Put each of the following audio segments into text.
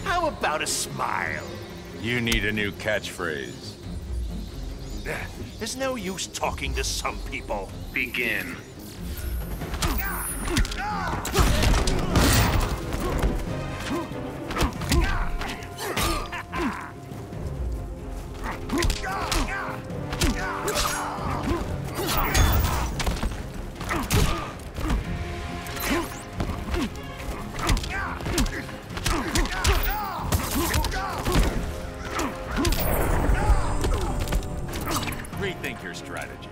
How about a smile? You need a new catchphrase. There's no use talking to some people. Begin. Rethink your strategy.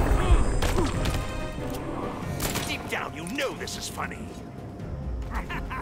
Deep down, you know this is funny.